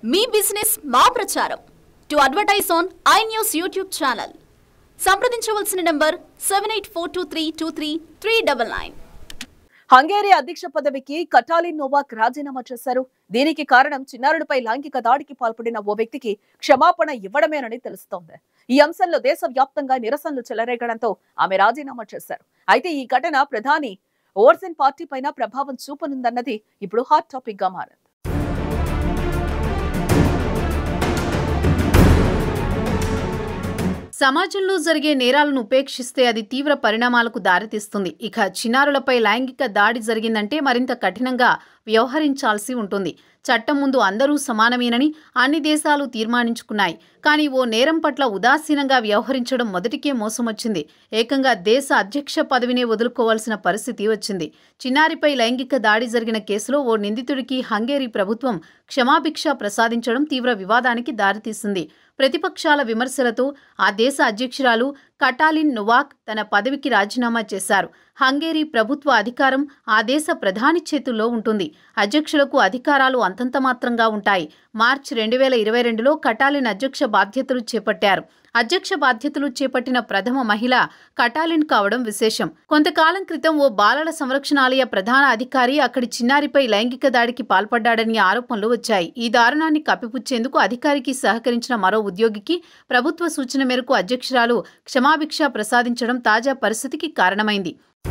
మీ business మా ప్రచారం to advertise on I news YouTube channel సంప్రదించవలసిన నంబర్ 7842323399. హంగేరీ అధ్యక్ష పదవికి కటాలిన్ నోవాక్ రాజీనామా చేశారు. దీనికి కారణం చిన్నారులపై లైంగిక దాడికి పాల్పడిన ఓ వ్యక్తికి క్షమాపణ ఇవ్వడమేనని తెలుస్తోంది. ఈ అంశంలో దేశవ్యాప్తంగా నిరసనలు చెలరేగడంతో ఆమె రాజీనామా చేశారు. అయితే ఈ ఘటన ప్రధాని ఓర్సెన్ పార్టీ పైన ప్రభావం చూపనుందన్నది ఇప్పుడు హాట్ టాపిక్ గా మారింది. సమాజంలో జరిగే నేరాలను ఉపేక్షిస్తే అది తీవ్ర పరిణామాలకు దారితీస్తుంది. ఇక చిన్నారులపై లైంగిక దాడి జరిగిందంటే మరింత కఠినంగా వ్యవహరించాల్సి ఉంటుంది. చట్టం ముందు అందరూ సమానమేనని అన్ని దేశాలు తీర్మానించుకున్నాయి. కానీ ఓ నేరం పట్ల ఉదాసీనంగా వ్యవహరించడం మొదటికే మోసమొచ్చింది. ఏకంగా దేశ అధ్యక్ష పదవినే వదులుకోవాల్సిన పరిస్థితి వచ్చింది. చిన్నారిపై లైంగిక దాడి జరిగిన కేసులో ఓ నిందితుడికి హంగేరీ ప్రభుత్వం క్షమాభిక్ష ప్రసాదించడం తీవ్ర వివాదానికి దారితీసింది. ప్రతిపక్షాల విమర్శలతో ఆ దేశ అధ్యక్షురాలు కటాలిన్ నోవాక్ తన పదవికి రాజీనామా చేశారు. హంగేరీ ప్రభుత్వ అధికారం ఆ దేశ ప్రధాని చేతుల్లో ఉంటుంది. అధ్యక్షులకు అధికారాలు అంతంత మాత్రంగా ఉంటాయి. మార్చి 2022లో కటాలిన్ అధ్యక్ష బాధ్యతలు చేపట్టారు. అధ్యక్ష బాధ్యతలు చేపట్టిన ప్రథమ మహిళ కటాలిన్ కావడం విశేషం. కొంతకాలం క్రితం ఓ బాలల సంరక్షణాలయ ప్రధాన అధికారి అక్కడి చిన్నారిపై లైంగిక దాడికి పాల్పడ్డాడని ఆరోపణలు వచ్చాయి. ఈ దారుణాన్ని కప్పిపుచ్చేందుకు అధికారికి సహకరించిన మరో ఉద్యోగికి ప్రభుత్వ సూచన మేరకు అధ్యక్షురాలు క్షమాభిక్ష ప్రసాదించడం తాజా పరిస్థితికి కారణమైంది.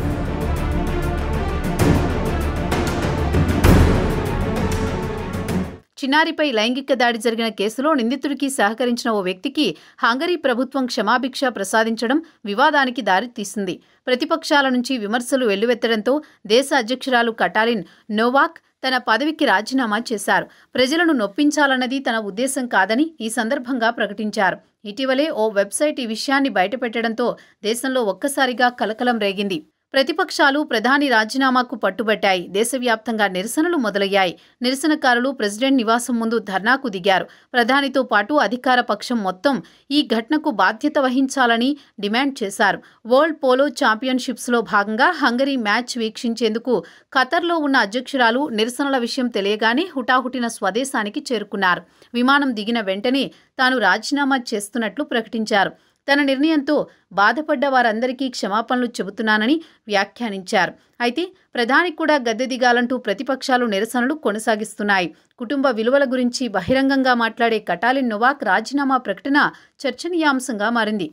చిన్నారిపై లైంగిక దాడి జరిగిన కేసులో నిందితుడికి సహకరించిన ఓ వ్యక్తికి హంగరీ ప్రభుత్వం క్షమాభిక్ష ప్రసాదించడం వివాదానికి దారితీసింది. ప్రతిపక్షాల నుంచి విమర్శలు వెల్లువెత్తడంతో దేశ అధ్యక్షురాలు కటాలిన్ నోవాక్ తన పదవికి రాజీనామా చేశారు. ప్రజలను నొప్పించాలన్నది తన ఉద్దేశం కాదని ఈ సందర్భంగా ప్రకటించారు. ఇటీవలే ఓ వెబ్సైట్ ఈ విషయాన్ని బయటపెట్టడంతో దేశంలో ఒక్కసారిగా కలకలం రేగింది. ప్రతిపక్షాలు ప్రధాని రాజీనామాకు పట్టుబట్టాయి. దేశవ్యాప్తంగా నిరసనలు మొదలయ్యాయి. నిరసనకారులు ప్రెసిడెంట్ నివాసం ముందు ధర్నాకు దిగారు. ప్రధానితో పాటు అధికార పక్షం మొత్తం ఈ ఘటనకు బాధ్యత వహించాలని డిమాండ్ చేశారు. వరల్డ్ పోలో ఛాంపియన్షిప్స్లో భాగంగా హంగరీ మ్యాచ్ వీక్షించేందుకు ఖతర్లో ఉన్న అధ్యక్షురాలు నిరసనల విషయం తెలియగానే హుటాహుటిన స్వదేశానికి చేరుకున్నారు. విమానం దిగిన వెంటనే తాను రాజీనామా చేస్తున్నట్లు ప్రకటించారు. తన నిర్ణయంతో బాధపడ్డ వారందరికీ క్షమాపణలు చెబుతున్నానని వ్యాఖ్యానించారు. అయితే ప్రధాని కూడా గద్దె దిగాలంటూ ప్రతిపక్షాలు నిరసనలు కొనసాగిస్తున్నాయి. కుటుంబ విలువల గురించి బహిరంగంగా మాట్లాడే కటాలిన్ నోవాక్ రాజీనామా ప్రకటన చర్చనీయాంశంగా మారింది.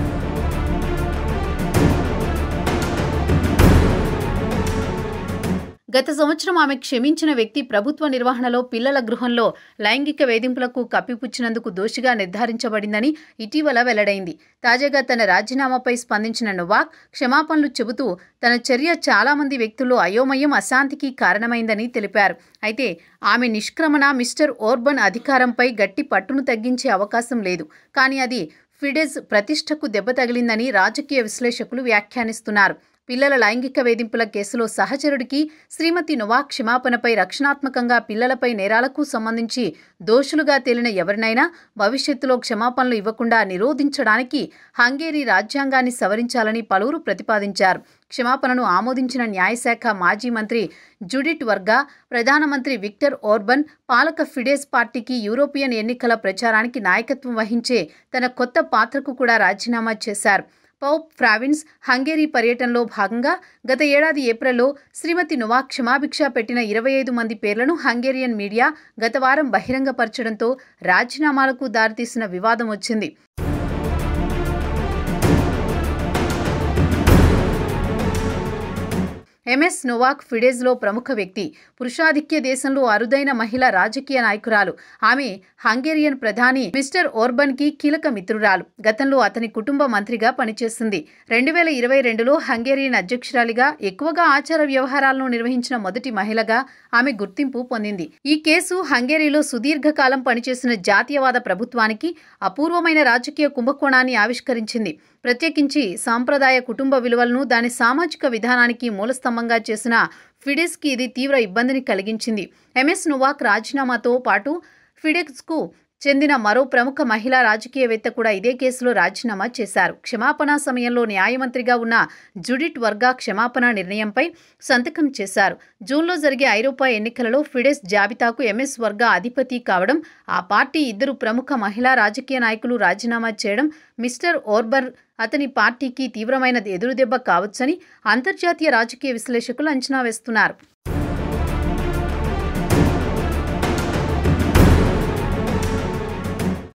గత సంవత్సరం ఆమె క్షమించిన వ్యక్తి ప్రభుత్వ నిర్వహణలో పిల్లల గృహంలో లైంగిక వేధింపులకు కప్పిపుచ్చినందుకు దోషిగా నిర్ధారించబడిందని ఇటీవల వెల్లడైంది. తాజాగా తన రాజీనామాపై స్పందించిన నోవాక్ క్షమాపణలు చెబుతూ తన చర్య చాలా మంది వ్యక్తుల్లో అయోమయం, అశాంతికి కారణమైందని తెలిపారు. అయితే ఆమె నిష్క్రమణ మిస్టర్ ఓర్బన్ అధికారంపై గట్టి పట్టును తగ్గించే అవకాశం లేదు. కానీ అది ఫిడెజ్ ప్రతిష్టకు దెబ్బ తగిలిందని రాజకీయ విశ్లేషకులు వ్యాఖ్యానిస్తున్నారు. పిల్లల లైంగిక వేధింపుల కేసులో సహచరుడికి శ్రీమతి నోవాక్ క్షమాపణపై రక్షణాత్మకంగా పిల్లలపై నేరాలకు సంబంధించి దోషులుగా తేలిన ఎవరినైనా భవిష్యత్తులో క్షమాపణలు ఇవ్వకుండా నిరోధించడానికి హంగేరీ రాజ్యాంగాన్ని సవరించాలని పలువురు ప్రతిపాదించారు. క్షమాపణను ఆమోదించిన న్యాయశాఖ మాజీ మంత్రి జుడిట్ వర్గా ప్రధానమంత్రి విక్టర్ ఓర్బన్ పాలక ఫిడెస్ పార్టీకి యూరోపియన్ ఎన్నికల ప్రచారానికి నాయకత్వం వహించే తన కొత్త పాత్రకు కూడా రాజీనామా చేశారు. పౌప్ ఫ్రావిన్స్ హంగేరీ పర్యటనలో భాగంగా గత ఏడాది ఏప్రిల్లో శ్రీమతి నోవాక్ క్షమాభిక్ష పెట్టిన 25 మంది పేర్లను హంగేరియన్ మీడియా గత వారం బహిరంగపరచడంతో రాజీనామాలకు దారితీసిన వివాదం వచ్చింది. ఎంఎస్ నోవాక్ ఫిడెజ్లో ప్రముఖ వ్యక్తి. పురుషాధిక్య దేశంలో అరుదైన మహిళ రాజకీయ నాయకురాలు. ఆమె హంగేరియన్ ప్రధాని మిస్టర్ ఓర్బన్కి కీలక మిత్రురాలు. గతంలో అతని కుటుంబ మంత్రిగా పనిచేసింది. 2022లో హంగేరియన్ అధ్యక్షురాలిగా ఎక్కువగా ఆచార వ్యవహారాలను నిర్వహించిన మొదటి మహిళగా ఆమె గుర్తింపు పొందింది. ఈ కేసు హంగేరీలో సుదీర్ఘకాలం పనిచేసిన జాతీయవాద ప్రభుత్వానికి అపూర్వమైన రాజకీయ కుంభకోణాన్ని ఆవిష్కరించింది. ప్రత్యేకించి సాంప్రదాయ కుటుంబ విలువలను దాని సామాజిక విధానానికి మూలస్తంభంగా చేసిన ఫిడెస్కి ఇది తీవ్ర ఇబ్బందిని కలిగించింది. ఎంఎస్ నోవాక్ రాజీనామాతో పాటు ఫిడెస్కు చెందిన మరో ప్రముఖ మహిళా రాజకీయవేత్త కూడా ఇదే కేసులో రాజీనామా చేశారు. క్షమాపణ సమయంలో న్యాయమంత్రిగా ఉన్న జుడిట్ వర్గా క్షమాపణ నిర్ణయంపై సంతకం చేశారు. జూన్లో జరిగే ఐరోపా ఎన్నికలలో ఫిడెస్ జాబితాకు ఎంఎస్ వర్గా అధిపతి కావడం, ఆ పార్టీ ఇద్దరు ప్రముఖ మహిళా రాజకీయ నాయకులు రాజీనామా చేయడం మిస్టర్ ఓర్బర్ అతని పార్టీకి తీవ్రమైన ఎదురుదెబ్బ కావచ్చని అంతర్జాతీయ రాజకీయ విశ్లేషకులు అంచనా వేస్తున్నారు.